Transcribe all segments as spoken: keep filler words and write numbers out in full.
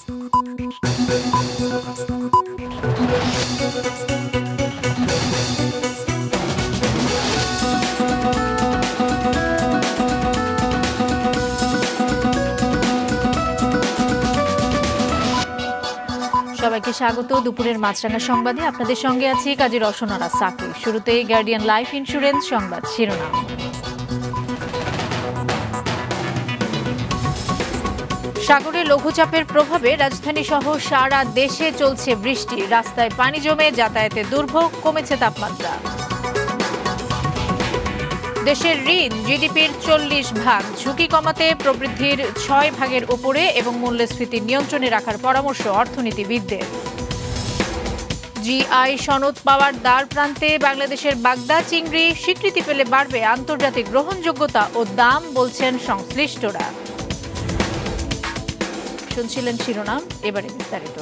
সবাইকে স্বাগত দুপুরের মাছরাঙা সংবাদে। আপনাদের সঙ্গে আছি কাজী রসনারা সাকি। শুরুতেই গার্ডিয়ান লাইফ ইন্স্যুরেন্স সংবাদ শিরোনাম। সাগরে লঘুচাপের প্রভাবে রাজধানী সহ সারা দেশে চলছে বৃষ্টি, রাস্তায় পানি জমে যাতায়াতে দুর্ভোগ, কমেছে তাপমাত্রা। দেশের ঋণ জিডিপির চল্লিশ ভাগ, ঝুঁকি কমাতে প্রবৃদ্ধির ছয় ভাগের উপরে এবং মূল্যস্ফীতি নিয়ন্ত্রণে রাখার পরামর্শ অর্থনীতিবিদদের। জিআই সনদ পাওয়ার দ্বার প্রান্তে বাংলাদেশের বাগদা চিংড়ি, স্বীকৃতি পেলে বাড়বে আন্তর্জাতিক গ্রহণযোগ্যতা ও দাম, বলছেন সংশ্লিষ্টরা। শুনছিলেন শিরোনাম, এবারে বিস্তারিত।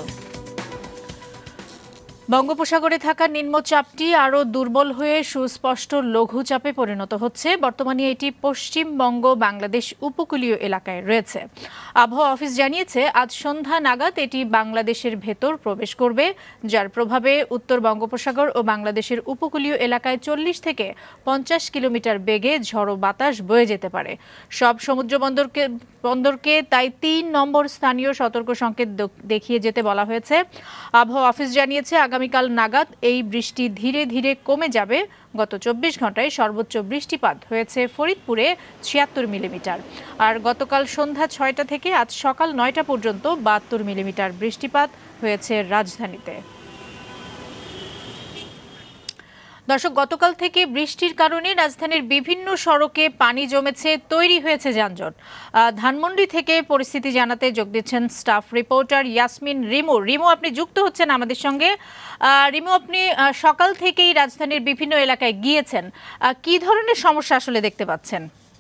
বঙ্গোপসাগরে থাকা নিম্নচাপটি আরও দুর্বল হয়ে সুস্পষ্ট লঘুচাপে পরিণত হচ্ছে। বর্তমানে এটি পশ্চিমবঙ্গ বাংলাদেশ উপকূলীয় এলাকায় রয়েছে। আবহাওয়া অফিস জানিয়েছে আজ সন্ধ্যা নাগাদ এটি বাংলাদেশের ভেতর প্রবেশ করবে, যার প্রভাবে উত্তর বঙ্গোপসাগর ও বাংলাদেশের উপকূলীয় এলাকায় চল্লিশ থেকে পঞ্চাশ কিলোমিটার বেগে ঝড়ো বাতাস বয়ে যেতে পারে। সব সমুদ্র বন্দরকে বন্দরকে তাই তিন নম্বর স্থানীয় সতর্ক সংকেত দেখিয়ে যেতে বলা হয়েছে। আবহাওয়া অফিস জানিয়েছে আগামীকাল নাগাদ এই বৃষ্টি ধীরে ধীরে কমে যাবে। গত চব্বিশ ঘন্টায় সর্বোচ্চ বৃষ্টিপাত হয়েছে ফরিদপুরে ছিয়াত্তর মিলিমিটার, আর গতকাল সন্ধ্যা ছয়টা থেকে আজ সকাল নয়টা পর্যন্ত বাহাত্তর মিলিমিটার বৃষ্টিপাত হয়েছে রাজধানীতে। দর্শক, গতকাল থেকে বৃষ্টির কারণে রাজধানীর বিভিন্ন সড়কে পানি জমেছে, তৈরি হয়েছে যানজট। ধানমন্ডি থেকে পরিস্থিতি জানাতে যোগ দিচ্ছেন স্টাফ রিপোর্টার ইয়াসমিন রিমু। রিমু, আপনি যুক্ত হচ্ছেন আমাদের সঙ্গে। রিমু, আপনি সকাল থেকেই রাজধানীর বিভিন্ন এলাকায় গিয়েছেন, কি ধরনের সমস্যা আসলে দেখতে পাচ্ছেন?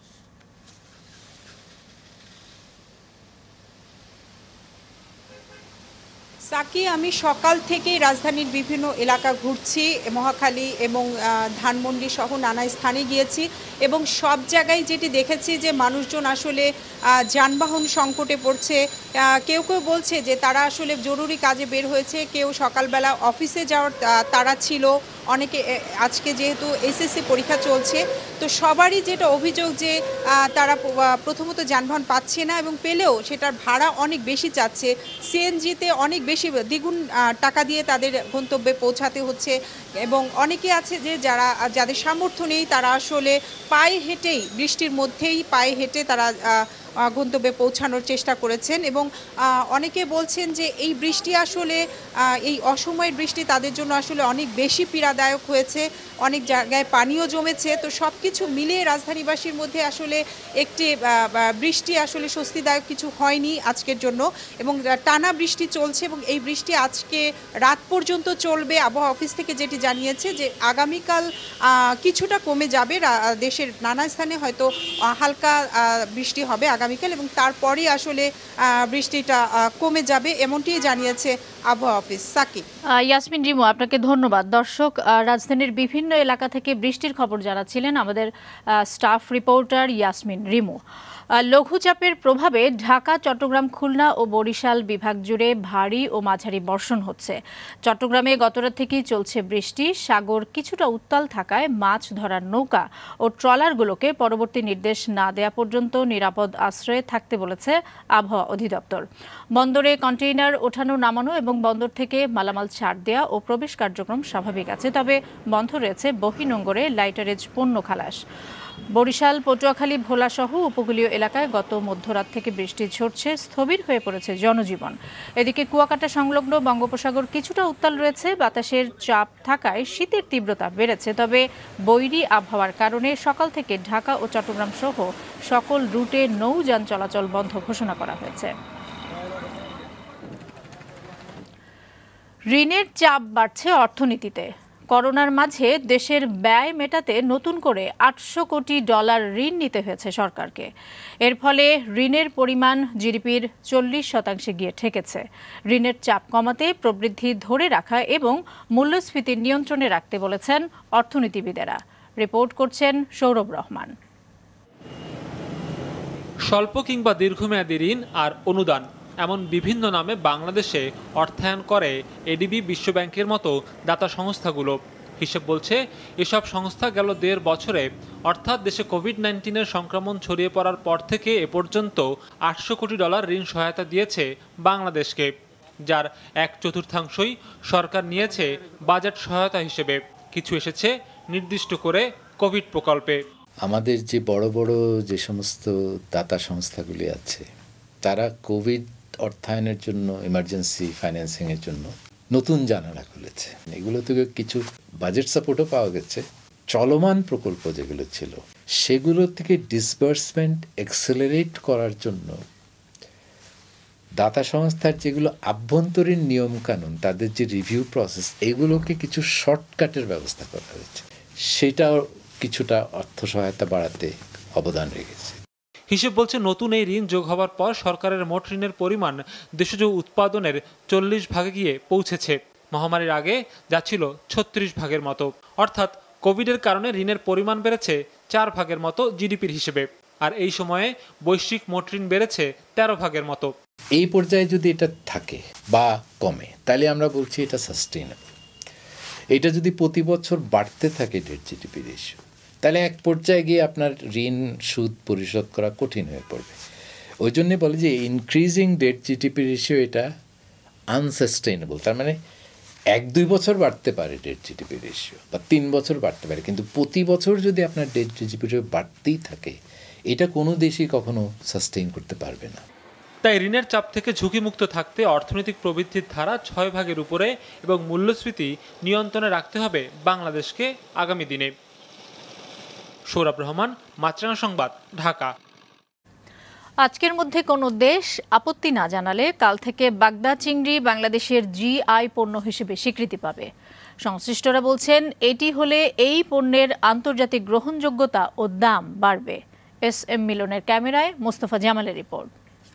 সাকি, আমি সকাল থেকেই রাজধানীর বিভিন্ন এলাকা ঘুরছি, মহাখালী এবং ধানমন্ডি সহ নানা স্থানে গিয়েছি এবং সব জায়গায় যেটি দেখেছি যে মানুষজন আসলে যানবাহন সংকটে পড়ছে। কেউ কেউ বলছে যে তারা আসলে জরুরি কাজে বের হয়েছে, কেউ সকালবেলা অফিসে যাওয়ার তারা ছিল, অনেকে আজকে যেহেতু এসএসসি পরীক্ষা চলছে, তো সবারই যেটা অভিযোগ যে তারা প্রথমত যানবাহন পাচ্ছে না এবং পেলেও সেটার ভাড়া অনেক বেশি চাচ্ছে। সিএনজিতে অনেক বেশি দ্বিগুণ টাকা দিয়ে তাদের গন্তব্যে পৌঁছাতে হচ্ছে এবং অনেকে আছে যে যারা যাদের সামর্থ্য নেই তারা আসলে পায়ে হেঁটেই, বৃষ্টির মধ্যেই পায়ে হেঁটে তারা গন্তব্যে পৌঁছানোর চেষ্টা করেছেন এবং অনেকে বলছেন যে এই বৃষ্টি আসলে এই অসময়ের বৃষ্টি তাদের জন্য আসলে অনেক বেশি পীড়াদায়ক হয়েছে, অনেক জায়গায় পানিও জমেছে। তো সব কিছু মিলিয়ে রাজধানীবাসীর মধ্যে আসলে একটি বৃষ্টি আসলে স্বস্তিদায়ক কিছু হয়নি আজকের জন্য এবং টানা বৃষ্টি চলছে এবং এই বৃষ্টি আজকে রাত পর্যন্ত চলবে। আবহাওয়া অফিস থেকে যেটি জানিয়েছে যে আগামীকাল কিছুটা কমে যাবে, দেশের নানা স্থানে হয়তো হালকা বৃষ্টি হবে আগামীকাল এবং তারপরে আসলে বৃষ্টিটা কমে যাবে, এমনটিই জানিয়েছে আবহাওয়া অফিস। সাকি। ইয়াসমিন রিমু, আপনাকে ধন্যবাদ। দর্শক, রাজধানীর বিভিন্ন এলাকা থেকে বৃষ্টির খবর জানাচ্ছিলেন আমাদের স্টাফ রিপোর্টার ইয়াসমিন রিমু। লঘুচাপের প্রভাবে ঢাকা, চট্টগ্রাম, খুলনা ও বরিশাল বিভাগ জুড়ে ভারী ও মাঝারি বর্ষণ হচ্ছে। চট্টগ্রামে গতরাত থেকেই চলছে বৃষ্টি। সাগর কিছুটা উত্তাল থাকায় মাছ ধরার নৌকা ও ট্রলারগুলোকে পরবর্তী নির্দেশ না দেওয়া পর্যন্ত নিরাপদ আশ্রয়ে থাকতে বলেছে আবহাওয়া অধিদপ্তর। বন্দরে কন্টেইনার ওঠানো নামানো এবং বন্দর থেকে মালামাল ছাড় দেওয়া ও প্রবেশ কার্যক্রম স্বাভাবিক আছে, তবে বন্ধ রয়েছে বহির্নোঙরে লাইটারেজ পণ্য খালাস। বরিশাল, পটুয়াখালী, ভোলাসহ উপকূলীয় এলাকায় গত মধ্যরাত থেকে বৃষ্টি ঝরছে, স্থবির হয়ে পড়েছে জনজীবন। এদিকে কুয়াকাটা সংলগ্ন বঙ্গোপসাগর কিছুটা উত্তাল রয়েছে, বাতাসের চাপ থাকায় শীতের তীব্রতা বেড়েছে, তবে বৈরী আবহাওয়ার কারণে সকাল থেকে ঢাকা ও চট্টগ্রাম সহ সকল রুটে নৌযান চলাচল বন্ধ ঘোষণা করা হয়েছে। ঋণের চাপ বাড়ছে অর্থনীতিতে। করোনার মাঝে দেশের ব্যয় মেটাতে নতুন করে আটশো কোটি ডলার ঋণ নিতে হয়েছে সরকারকে। এর ফলে ঋণের পরিমাণ জিডিপির চল্লিশ শতাংশে গিয়ে ঠেকেছে। ঋণের চাপ কমাতে প্রবৃদ্ধি ধরে রাখা এবং মূল্যস্ফীতি নিয়ন্ত্রণে রাখতে বলেছেন অর্থনীতিবিদেরা। রিপোর্ট করছেন সৌরভ রহমান। স্বল্প কিংবা দীর্ঘমেয়াদী ঋণ আর অনুদান, এমন বিভিন্ন নামে বাংলাদেশে অর্থায়ন করে এডিবি, বিশ্বব্যাংকের মতো দাতা সংস্থাগুলো। হিসেব বলছে এসব সংস্থা গেল দেড় বছরে অর্থাৎ দেশে কোভিড নাইন্টিনের সংক্রমণ ছড়িয়ে পড়ার পর থেকে এ পর্যন্ত আটশো কোটি ডলার ঋণ সহায়তা দিয়েছে বাংলাদেশকে, যার এক চতুর্থাংশই সরকার নিয়েছে বাজেট সহায়তা হিসেবে। কিছু এসেছে নির্দিষ্ট করে কোভিড প্রকল্পে। আমাদের যে বড় বড় যে সমস্ত দাতা সংস্থাগুলি আছে তারা কোভিড অর্থায়নের জন্য, ইমার্জেন্সি ফাইন্যান্সিংয়ের জন্য নতুন জানালা খুলেছে। এগুলো থেকে কিছু বাজেট সাপোর্টও পাওয়া গেছে। চলমান প্রকল্প যেগুলো ছিল সেগুলো থেকে ডিসবার্সমেন্ট এক্সেলারেট করার জন্য দাতা সংস্থার যেগুলো আভ্যন্তরীণ নিয়মকানুন, তাদের যে রিভিউ প্রসেস, এগুলোকে কিছু শর্টকাটের ব্যবস্থা করা হয়েছে। সেটাও কিছুটা অর্থ সহায়তা বাড়াতে অবদান রেখেছে। হিসেব বলছে নতুন এই ঋণ যোগ হওয়ার পর সরকারের মোট ঋণের পরিমাণ দেশজ উৎপাদনের চল্লিশ ভাগে গিয়ে পৌঁছেছে। মহামারীর আগে যা ছিল ছত্রিশ ভাগের মতো, অর্থাৎ কোভিডের কারণে ঋণের পরিমাণ বেড়েছে চার ভাগের মতো জিডিপির হিসেবে। আর এই সময়ে বৈশ্বিক মোট ঋণ বেড়েছে তেরো ভাগের মতো। এই পর্যায়ে যদি এটা থাকে বা কমে তাহলে আমরা বলছি এটা সাস্টেইনেবল। এটা যদি প্রতি বছর বাড়তে থাকে ডেট জিডিপি রেশিও, তাহলে এক পর্যায়ে গিয়ে আপনার ঋণ সুদ পরিশোধ করা কঠিন হয়ে পড়বে। ওই জন্যে বলে যে ইনক্রিজিং ডেট জিডিপি রেশিও এটা আনসাস্টেইনেবল। তার মানে এক দুই বছর বাড়তে পারে ডেট জিডিপি রেশিও, বা তিন বছর বাড়তে পারে, কিন্তু প্রতি বছর যদি আপনার ডেট জিডিপি রেশিও বাড়তেই থাকে, এটা কোনো দেশই কখনো সাস্টেইন করতে পারবে না। তাই ঋণের চাপ থেকে ঝুঁকিমুক্ত থাকতে অর্থনৈতিক প্রবৃদ্ধির ধারা ছয় ভাগের উপরে এবং মূল্যস্ফীতি নিয়ন্ত্রণে রাখতে হবে বাংলাদেশকে আগামী দিনে। সৌরভ রহমান, মাছরাঙা সংবাদ, ঢাকা। আজকের মধ্যে কোনো দেশ আপত্তি না জানালে কাল থেকে বাগদা চিংড়ি বাংলাদেশের জিআই পণ্য হিসেবে স্বীকৃতি পাবে। সংশ্লিষ্টরা বলছেন এটি হলে এই পণ্যের আন্তর্জাতিক গ্রহণযোগ্যতা ও দাম বাড়বে। এস এম মিলনের ক্যামেরায় মোস্তফা জামালের রিপোর্ট।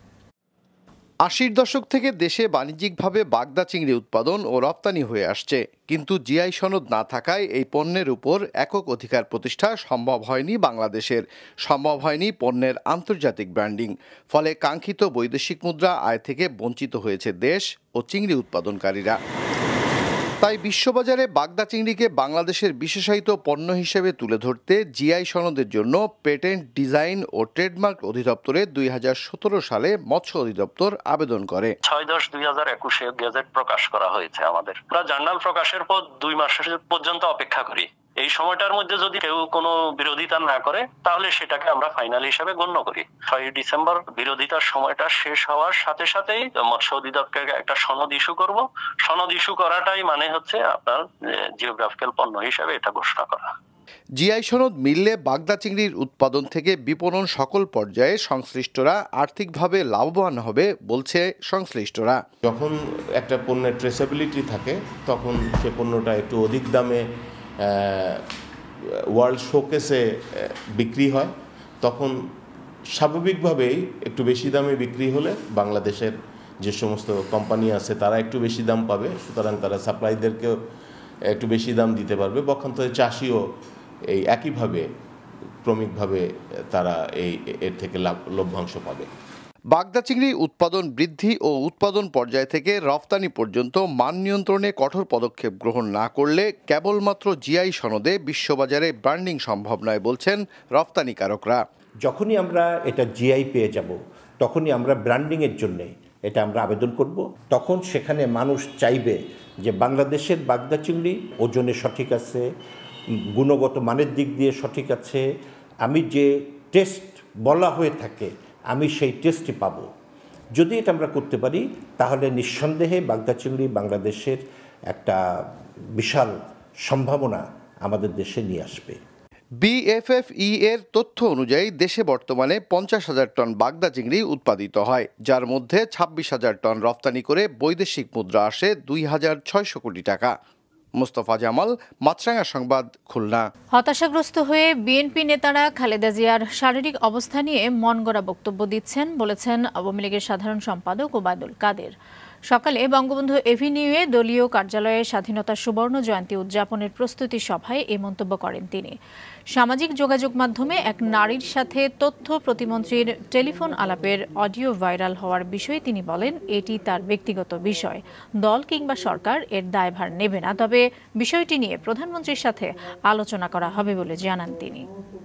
আশির দশক থেকে দেশে বাণিজ্যিকভাবে বাগদা চিংড়ি উৎপাদন ও রপ্তানি হয়ে আসছে, কিন্তু জিআই সনদ না থাকায় এই পণ্যের উপর একক অধিকার প্রতিষ্ঠা সম্ভব হয়নি বাংলাদেশের। সম্ভব হয়নি পণ্যের আন্তর্জাতিক ব্র্যান্ডিং। ফলে কাঙ্ক্ষিত বৈদেশিক মুদ্রা আয় থেকে বঞ্চিত হয়েছে দেশ ও চিংড়ি উৎপাদনকারীরা। তাই বিশ্ববাজারে বাগদা চিংড়িকে বাংলাদেশের বিশেষায়িত পণ্য হিসেবে তুলে ধরতে জিআই সনদের জন্য পেটেন্ট, ডিজাইন ও ট্রেডমার্ক অধিদপ্তরে দুই হাজার সতেরো সালে মৎস্য অধিদপ্তর আবেদন করে। ছয় দশ দুই হাজার একুশে গেজেট প্রকাশ করা হয়েছে আমাদের। আমরা জার্নাল প্রকাশের পর দুই মাস পর্যন্ত অপেক্ষা করি। এই সময়টার মধ্যে যদি কেউ কোনো বিরোধিতা না করে তাহলে সেটাকে আমরা ফাইনাল হিসেবে গণ্য করি। ছয়ই ডিসেম্বর বিরোধিতার সময়টা শেষ হওয়ার সাথে সাথেই মৎস্য অধিদপ্তরকে একটা সনদ ইস্যু করব। সনদ ইস্যু করাটাই মানে হচ্ছে আপনার জিওগ্রাফিক্যাল পণ্য হিসেবে এটা ঘোষণা করা। জিআই সনদ মিললে বাগদা চিংড়ির উৎপাদন থেকে বিপণন সকল পর্যায়ে সংশ্লিষ্টরা আর্থিকভাবে লাভবান হবে বলছে সংশ্লিষ্টরা। যখন একটা পণ্যের ট্রেসেবিলিটি থাকে তখন সে পণ্যটা একটু অধিক দামে ওয়ার্ল্ড শোকেসে বিক্রি হয়, তখন স্বাভাবিকভাবেই একটু বেশি দামে বিক্রি হলে বাংলাদেশের যে সমস্ত কোম্পানি আছে তারা একটু বেশি দাম পাবে, সুতরাং তারা সাপ্লাইদেরকেও একটু বেশি দাম দিতে পারবে। পক্ষান্তরে চাষিও এই একইভাবে ক্রমিকভাবে তারা এই এর থেকে লাভ লভ্যাংশ পাবে। বাগদা চিংড়ি উৎপাদন বৃদ্ধি ও উৎপাদন পর্যায় থেকে রফতানি পর্যন্ত মান নিয়ন্ত্রণে কঠোর পদক্ষেপ গ্রহণ না করলে কেবলমাত্র জিআই সনদে বিশ্ববাজারে ব্র্যান্ডিং সম্ভব নয় বলছেন রফতানিকারকরা। যখনই আমরা এটা জিআই পেয়ে যাব তখনই আমরা ব্র্যান্ডিংয়ের জন্যে এটা আমরা আবেদন করব। তখন সেখানে মানুষ চাইবে যে বাংলাদেশের বাগদা চিংড়ি ওজনে সঠিক আছে, গুণগত মানের দিক দিয়ে সঠিক আছে, আমি যে টেস্ট বলা হয়ে থাকে আমি সেই টেস্টই পাবো। যদি এটা আমরা করতে পারি তাহলে নিঃসন্দেহে বাগদা চিংড়ি বাংলাদেশের একটা বিশাল সম্ভাবনা আমাদের দেশে নিয়ে আসবে। বিএফএফই এর তথ্য অনুযায়ী দেশে বর্তমানে পঞ্চাশ হাজার টন বাগদা চিংড়ি উৎপাদিত হয়, যার মধ্যে ছাব্বিশ হাজার টন রফতানি করে বৈদেশিক মুদ্রা আসে দুই হাজার ছয়শো কোটি টাকা। মোস্তফা জামাল, মাছরাঙা সংবাদ, খুলনা। হতাশাগ্রস্ত হয়ে বিএনপি নেতারা খালেদা জিয়ার শারীরিক অবস্থা নিয়ে মনগড়া বক্তব্য দিচ্ছেন বলেছেন আওয়ামী লীগের সাধারণ সম্পাদক ওবায়দুল কাদের। সকালে বঙ্গবন্ধু এভিনিউয়ে দলীয় কার্যালয়ে স্বাধীনতার সুবর্ণ জয়ন্তী উদযাপনের প্রস্তুতি সভায় এই মন্তব্য করেন তিনি। সামাজিক যোগাযোগ মাধ্যমে এক নারীর সাথে তথ্য প্রতিমন্ত্রীর টেলিফোন আলাপের অডিও ভাইরাল হওয়ার বিষয়ে তিনি বলেন, এটি তার ব্যক্তিগত বিষয়, দল কিংবা সরকার এর দায়ভার নেবে না, তবে বিষয়টি নিয়ে প্রধানমন্ত্রীর সাথে আলোচনা করা হবে বলে জানান তিনি।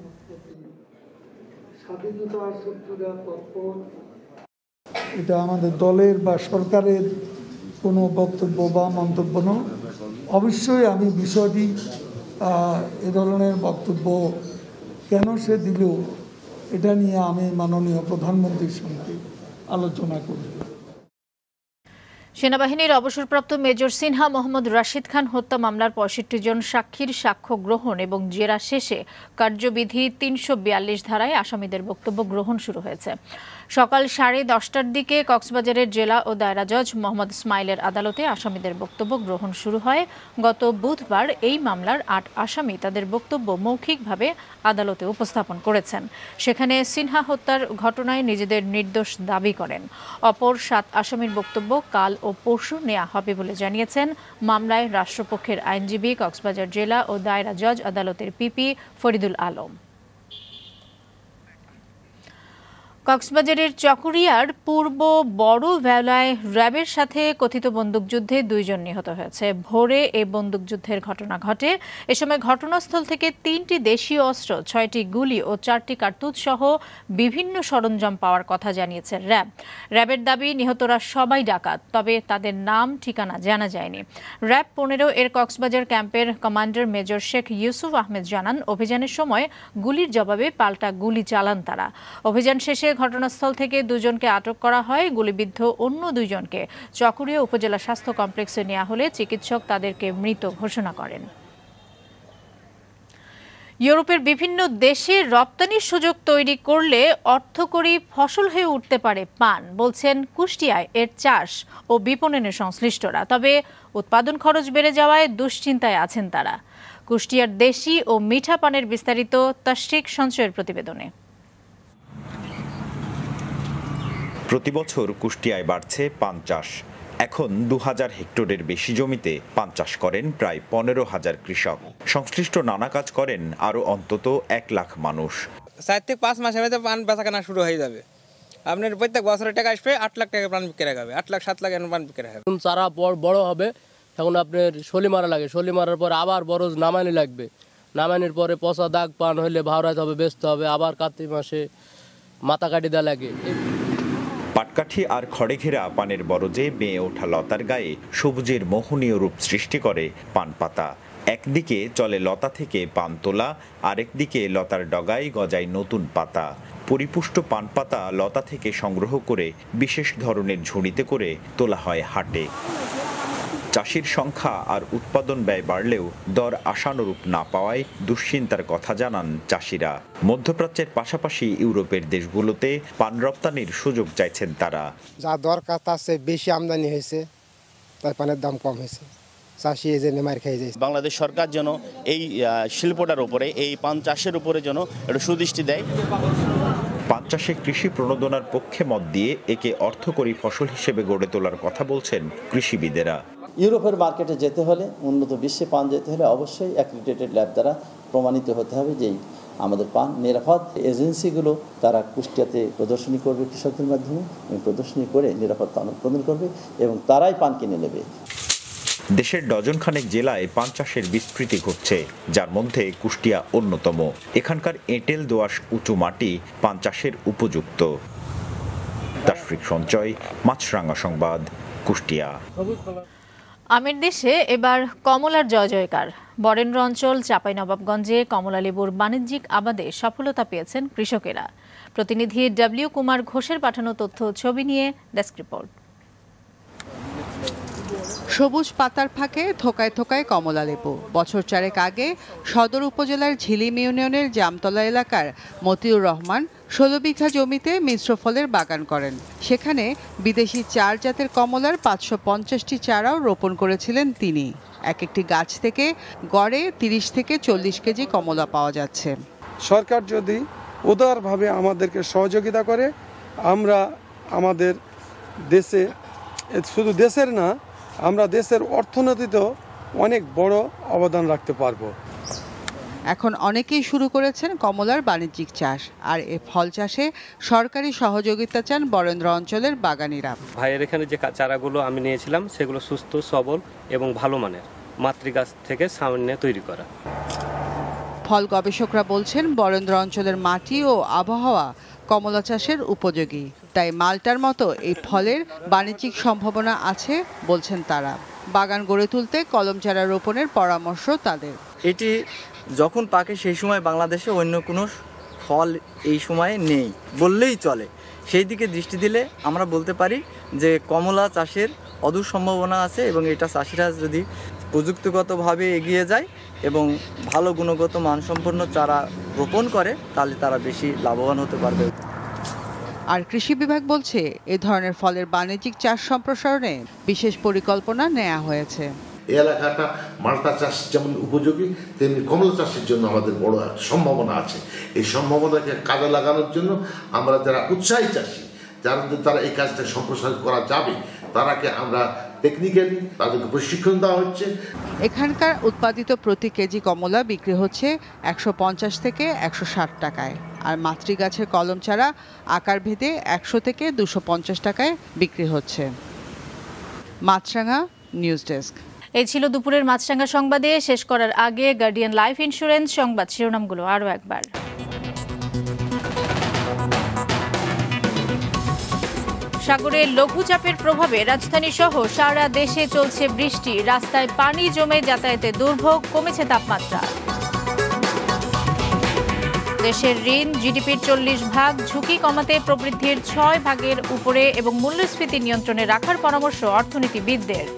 এটা আমাদের দলের বা সরকারের কোনো বক্তব্য বা মন্তব্য নয়। অবশ্যই আমি বিষয়টি এ ধরনের বক্তব্য কেন সে দিল এটা নিয়ে আমি মাননীয় প্রধানমন্ত্রীর সঙ্গে আলোচনা করব। সেনাবাহিনীর অবসরপ্রাপ্ত মেজর সিনহা মোহাম্মদ রাশিদ খান হত্যা মামলার পঁয়ষট্টি জন সাক্ষীর সাক্ষ্য গ্রহণ এবং জেরা শেষে কার্যবিধি তিনশো বিয়াল্লিশ ধারায় আসামিদের বক্তব্য গ্রহণ শুরু হয়েছে। সকাল সাড়ে দশটার দিকে কক্সবাজারের জেলা ও দায়রা জজ মোহাম্মদ ইসমাইলের আদালতে আসামিদের বক্তব্য গ্রহণ শুরু হয়। গত বুধবার এই মামলার আট আসামি তাদের বক্তব্য মৌখিকভাবে আদালতে উপস্থাপন করেছেন। সেখানে সিনহা হত্যার ঘটনায় নিজেদের নির্দোষ দাবি করেন। অপর সাত আসামির বক্তব্য কাল ও পরশু নেওয়া হবে বলে জানিয়েছেন মামলায় রাষ্ট্রপক্ষের আইনজীবী কক্সবাজার জেলা ও দায়রা জজ আদালতের পিপি ফরিদুল আলম। কক্সবাজারের চকরিয়ার পূর্ব বড় ভেলায় র্যাবের সাথে কথিত বন্দুকযুদ্ধে দুইজন নিহত হয়েছে। ভোরে এই বন্দুকযুদ্ধের ঘটনা ঘটে। এ সময় ঘটনাস্থল থেকে তিনটি দেশীয় অস্ত্র, ছয়টি গুলি ও চারটি কার্তুজ সহ বিভিন্ন সরঞ্জাম পাওয়ার কথা জানিয়েছে র্যাব। র্যাবের দাবি, নিহতরা সবাই ডাকাত, তবে তাদের নাম ঠিকানা জানা যায়নি। র্যাব পনেরো এর কক্সবাজার ক্যাম্পের কমান্ডার মেজর শেখ ইউসুফ আহমেদ জানান, অভিযানের সময় গুলির জবাবে পাল্টা গুলি চালান তারা। অভিযান শেষে ঘটনাস্থল থেকে দুজনকে আটক করা হয়। গুলিবিদ্ধ অন্য দুইজনকে চকরিয়া উপজেলা স্বাস্থ্য কমপ্লেক্সে নেওয়া হলে চিকিৎসক তাদেরকে মৃত ঘোষণা করেন। ইউরোপের বিভিন্ন দেশে রপ্তানির সুযোগ তৈরি করলে অর্থকরী ফসল হয়ে উঠতে পারে পান, বলছেন কুষ্টিয়ায় এর চাষ ও বিপণনের সংশ্লিষ্টরা। তবে উৎপাদন খরচ বেড়ে যাওয়ায় দুশ্চিন্তায় আছেন তারা। কুষ্টিয়ার দেশি ও মিঠা পানের বিস্তারিত তাশরিক সঞ্চয়ের প্রতিবেদনে। প্রতিবছর কুষ্টিয়ায় বাড়ছে পান চাষ। এখন দু হাজার হেক্টরের বেশি জমিতে পান চাষ করেন প্রায় পনেরো হাজার কৃষক। সংশ্লিষ্ট নানা কাজ করেন আরও অন্তত এক লাখ মানুষ। চার থেকে পাঁচ মাসের মধ্যে পান বেচা কেনা শুরু হয়ে যাবে। আপনার প্রত্যেক বছরের টাকা আসবে, আট লাখ টাকা পান বিক্রি হবে, আট লাখ সাত লাখ পান বিক্রি হবে। চারা বড় হবে, এখন আপনার শলি মারা লাগে, শলি মারার পরে আবার বড় নামানি লাগবে, নামানির পরে পচা দাগ পান হলে ভাড়াইতে হবে, বেচতে হবে, আবার কার্তিক মাসে মাথা কাটি দেওয়া লাগে। পাটকাঠি আর খড়ে ঘেরা পানের বরজে বেয়ে ওঠা লতার গায়ে সবুজের মোহনীয় রূপ সৃষ্টি করে পান পাতা। একদিকে চলে লতা থেকে পান তোলা, আরেকদিকে লতার ডগায় গজায় নতুন পাতা। পরিপুষ্ট পান পাতা লতা থেকে সংগ্রহ করে বিশেষ ধরনের ঝুড়িতে করে তোলা হয় হাটে। চাষির সংখ্যা আর উৎপাদন ব্যয় বাড়লেও দর আশানুরূপ না পাওয়ায় দুশ্চিন্তার কথা জানান চাষিরা। মধ্যপ্রাচ্যের পাশাপাশি ইউরোপের দেশগুলোতে পান রপ্তানির সুযোগ চাইছেন তারা। যা দরকার তার চেয়ে বেশি আমদানি হয়েছে, তার পানের দাম কম হয়েছে, চাষি এই জন্য মার খেয়ে যাচ্ছে। বাংলাদেশ সরকার যেন এই শিল্পটার উপরে, এই পান চাষের উপরে যেন একটু সুদৃষ্টি দেয়। পান চাষে কৃষি প্রণোদনার পক্ষে মত দিয়ে একে অর্থকরী ফসল হিসেবে গড়ে তোলার কথা বলছেন কৃষিবিদেরা। ইউরোপের মার্কেটে যেতে হলে, উন্নত বিশ্বে পান যেতে হলে অবশ্যই অ্যাক্রিডিটেড ল্যাব দ্বারা প্রমাণিত হতে হবে যে আমাদের পান নিরাপদ। এজেন্সিগুলো তারা কুষ্টিয়াতে প্রদর্শনী করবে কৃষকদের মাধ্যমে, এবং প্রদর্শনী করে নিরাপত্তা অনুমোদন করবে এবং তারাই পান কিনে নেবে। দেশের ডজন খানেক জেলায় পান চাষের বিস্তৃতি ঘটছে, যার মধ্যে কুষ্টিয়া অন্যতম। এখানকার এঁটেল দোআঁশ উঁচু মাটি পান চাষের উপযুক্ত। তাশরিক সঞ্চয়, মাছরাঙা সংবাদ, কুষ্টিয়া। আমের দেশে এবার কমলার জয় জয়কার। বরেন্দ্র অঞ্চল চাঁপাইনবাবগঞ্জে কমলা লেবুর বাণিজ্যিক আবাদে সফলতা পেয়েছেন কৃষকেরা। প্রতিনিধি ডব্লিউ কুমার ঘোষের পাঠানো তথ্য ছবি নিয়ে ডেস্ক রিপোর্ট। সবুজ পাতার ফাঁকে থোকায় থোকায় কমলা লেবু। বছর চারেক আগে সদর উপজেলার ঝিলিম ইউনিয়নের জামতলা এলাকার মতিউর রহমান ষোলো বিঘা জমিতে মিশ্র ফলের বাগান করেন। সেখানে বিদেশি চার জাতের কমলার পাঁচশো পঞ্চাশটি চারাও রোপণ করেছিলেন তিনি। এক একটি গাছ থেকে গড়ে তিরিশ থেকে চল্লিশ কেজি কমলা পাওয়া যাচ্ছে। সরকার যদি উদারভাবে আমাদেরকে সহযোগিতা করে, আমরা আমাদের দেশে শুধু দেশের না, আমরা দেশের অর্থনীতিতেও অনেক বড় অবদান রাখতে পারবো। এখন অনেকেই শুরু করেছেন কমলার বাণিজ্যিক চাষ, আর এ ফল চাষে সরকারি সহযোগিতা চান বরেন্দ্র অঞ্চলের বাগানীরা। ভাইয়ের এখানে যে চারাগুলো আমি নিয়েছিলাম সেগুলো সুস্থ, সবল এবং ভালো মানের মাতৃগাছ থেকে সামনে তৈরি করা। ফল গবেষকরা বলছেন বরেন্দ্র অঞ্চলের মাটি ও আবহাওয়া কমলা চাষের উপযোগী, তাই মালটার মতো এই ফলের বাণিজ্যিক সম্ভাবনা আছে বলছেন তারা। বাগান গড়ে তুলতে কলম চারা রোপণের পরামর্শ তাদের। এটি যখন পাকে সেই সময় বাংলাদেশে অন্য কোনো ফল এই সময়ে নেই বললেই চলে। সেই দিকে দৃষ্টি দিলে আমরা বলতে পারি যে কমলা চাষের অদূর সম্ভাবনা আছে, এবং এটা চাষিরা যদি প্রযুক্তিগতভাবে এগিয়ে যায় এবং ভালো গুণগত মানসম্পন্ন চারা রোপণ করে তাহলে তারা বেশি লাভবান হতে পারবে। আর কৃষি বিভাগ বলছে এ ধরনের ফলের বাণিজ্যিক চাষ সম্প্রসারণে বিশেষ পরিকল্পনা নেওয়া হয়েছে। এই এলাকাটা মালটা চাষ যেমন উপযোগী, তেমনি কমলা চাষের জন্য আমাদের বড় সম্ভাবনা আছে। এই সম্ভাবনাকে কাজে লাগানোর জন্য আমরা যারা উৎসাহী চাষি, যারা তারা এই কাজটা সম্প্রসারিত করা যাবে, তারাকে আমরা টেকনিক্যালি তাদেরকে প্রশিক্ষণ দেওয়া হচ্ছে। এখানকার উৎপাদিত প্রতি কেজি কমলা বিক্রি হচ্ছে একশো পঞ্চাশ থেকে একশো ষাট টাকায়, আর মাতৃগাছের কলম চারা আকার ভেদে একশো থেকে দুশো পঞ্চাশ টাকায় বিক্রি হচ্ছে। Maasranga news desk. এই ছিল দুপুরের মাছরাঙা সংবাদে। শেষ করার আগে গার্ডিয়ান লাইফ ইন্স্যুরেন্স সংবাদ শিরোনামগুলো আরও একবার। সাগরে লঘুচাপের প্রভাবে রাজধানী সহ সারা দেশে চলছে বৃষ্টি, রাস্তায় পানি জমে যাতায়াতে দুর্ভোগ, কমেছে তাপমাত্রা। দেশের ঋণ জিডিপির চল্লিশ ভাগ, ঝুঁকি কমাতে প্রবৃদ্ধির ছয় ভাগের উপরে এবং মূল্যস্ফীতি নিয়ন্ত্রণে রাখার পরামর্শ অর্থনীতিবিদদের।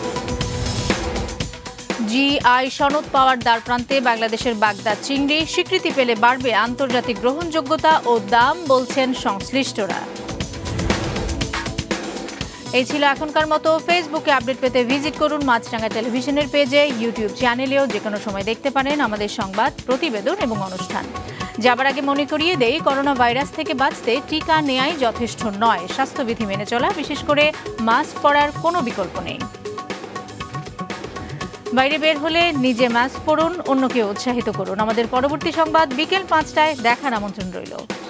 জিআই সনদ পাওয়ার দ্বারপ্রান্তে বাংলাদেশের বাগদা চিংড়ি, স্বীকৃতি পেলে বাড়বে আন্তর্জাতিক গ্রহণযোগ্যতা ও দাম বলছেন সংশ্লিষ্টরা। এই ছিল এখনকার মতো। ফেসবুকে আপডেট পেতে ভিজিট করুন মাছরাঙ্গা টেলিভিশনের পেজে, ইউটিউব চ্যানেলেও যে কোনো সময় দেখতে পারেন আমাদের সংবাদ, প্রতিবেদন এবং অনুষ্ঠান। যাবার আগে মনে করিয়ে দেই, করোনা ভাইরাস থেকে বাঁচতে টিকা নেয়াই যথেষ্ট নয়, স্বাস্থ্যবিধি মেনে চলা, বিশেষ করে মাস্ক পরার কোনো বিকল্প নেই। বাইরে বের হলে নিজে মাস্ক পরুন, অন্যকে উৎসাহিত করুন। আমাদের পরবর্তী সংবাদ বিকেল পাঁচটায় দেখার আমন্ত্রণ রইল।